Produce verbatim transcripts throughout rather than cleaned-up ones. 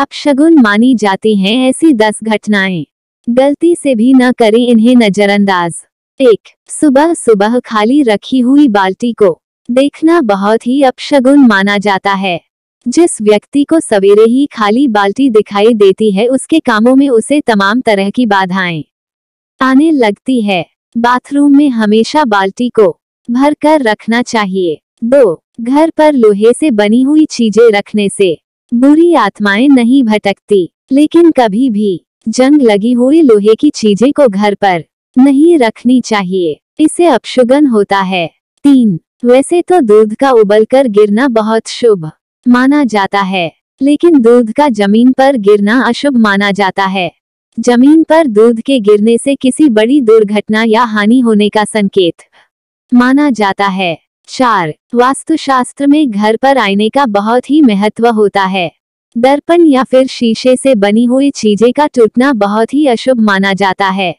अपशगुन मानी जाती हैं ऐसी दस घटनाएं। गलती से भी न करें इन्हें नजरअंदाज। एक, सुबह सुबह खाली रखी हुई बाल्टी को देखना बहुत ही अपशगुन माना जाता है। जिस व्यक्ति को सवेरे ही खाली बाल्टी दिखाई देती है उसके कामों में उसे तमाम तरह की बाधाएं आने लगती है। बाथरूम में हमेशा बाल्टी को भर कर रखना चाहिए। दो, घर पर लोहे से बनी हुई चीजें रखने से बुरी आत्माएं नहीं भटकती, लेकिन कभी भी जंग लगी हुई लोहे की चीजें को घर पर नहीं रखनी चाहिए, इससे अपशगुन होता है। तीन, वैसे तो दूध का उबलकर गिरना बहुत शुभ माना जाता है, लेकिन दूध का जमीन पर गिरना अशुभ माना जाता है। जमीन पर दूध के गिरने से किसी बड़ी दुर्घटना या हानि होने का संकेत माना जाता है। चार, वास्तुशास्त्र में घर पर आईने का बहुत ही महत्व होता है। दर्पण या फिर शीशे से बनी हुई चीजें का टूटना बहुत ही अशुभ माना जाता है।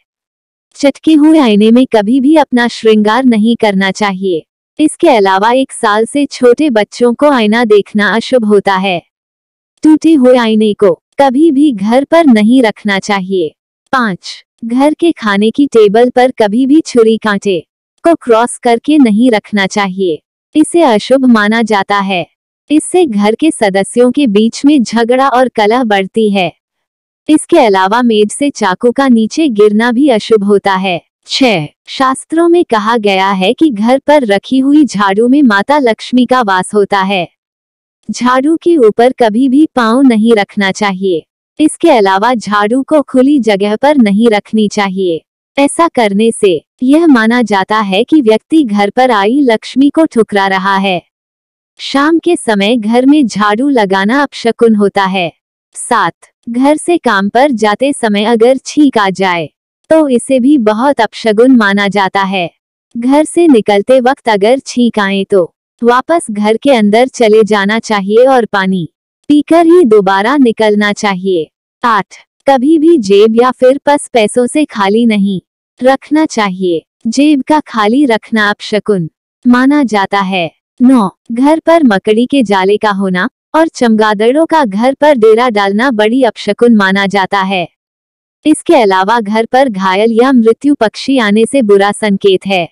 चटके हुए आईने में कभी भी अपना श्रृंगार नहीं करना चाहिए। इसके अलावा एक साल से छोटे बच्चों को आईना देखना अशुभ होता है। टूटे हुए आईने को कभी भी घर पर नहीं रखना चाहिए। पाँच, घर के खाने की टेबल पर कभी भी छुरी कांटे को क्रॉस करके नहीं रखना चाहिए, इसे अशुभ माना जाता है। इससे घर के सदस्यों के बीच में झगड़ा और कलह बढ़ती है। इसके अलावा मेज से चाकू का नीचे गिरना भी अशुभ होता है। छह, शास्त्रों में कहा गया है कि घर पर रखी हुई झाड़ू में माता लक्ष्मी का वास होता है। झाड़ू के ऊपर कभी भी पांव नहीं रखना चाहिए। इसके अलावा झाड़ू को खुली जगह पर नहीं रखनी चाहिए। ऐसा करने से यह माना जाता है कि व्यक्ति घर पर आई लक्ष्मी को ठुकरा रहा है। शाम के समय घर में झाड़ू लगाना अपशकुन होता है। सात, घर से काम पर जाते समय अगर छींक आ जाए तो इसे भी बहुत अपशगुन माना जाता है। घर से निकलते वक्त अगर छींक आए तो वापस घर के अंदर चले जाना चाहिए और पानी पीकर ही दोबारा निकलना चाहिए। आठ, कभी भी जेब या फिर पर्स पैसों से खाली नहीं रखना चाहिए। जेब का खाली रखना अपशकुन माना जाता है। नौ, घर पर मकड़ी के जाले का होना और चमगादड़ों का घर पर डेरा डालना बड़ी अपशकुन माना जाता है। इसके अलावा घर पर घायल या मृत्यु पक्षी आने से बुरा संकेत है।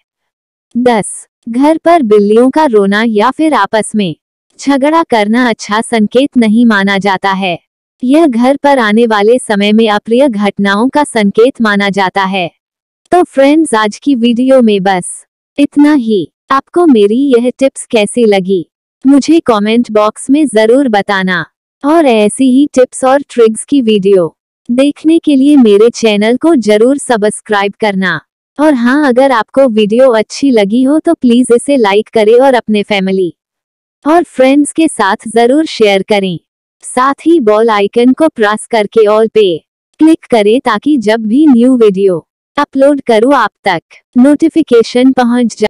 दस, घर पर बिल्लियों का रोना या फिर आपस में झगड़ा करना अच्छा संकेत नहीं माना जाता है। यह घर पर आने वाले समय में अप्रिय घटनाओं का संकेत माना जाता है। तो फ्रेंड्स, आज की वीडियो में बस इतना ही। आपको मेरी यह टिप्स कैसी लगी मुझे कमेंट बॉक्स में जरूर बताना, और ऐसी ही टिप्स और ट्रिक्स की वीडियो देखने के लिए मेरे चैनल को जरूर सब्सक्राइब करना। और हाँ, अगर आपको वीडियो अच्छी लगी हो तो प्लीज इसे लाइक करें और अपने फैमिली और फ्रेंड्स के साथ जरूर शेयर करें। साथ ही बेल आइकन को प्रेस करके ऑल पे क्लिक करें ताकि जब भी न्यू वीडियो अपलोड करूं आप तक नोटिफिकेशन पहुंच जाए।